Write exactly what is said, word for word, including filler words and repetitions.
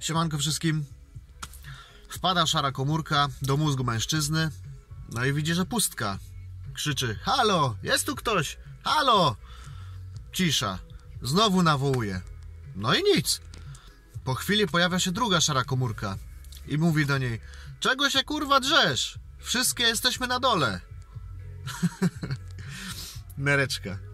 Siemanko wszystkim. Wpada szara komórka do mózgu mężczyzny. No i widzi, że pustka. Krzyczy: halo, jest tu ktoś? Halo! Cisza. Znowu nawołuje. No i nic. Po chwili pojawia się druga szara komórka i mówi do niej: czego się kurwa drzesz? Wszystkie jesteśmy na dole. Nereczka.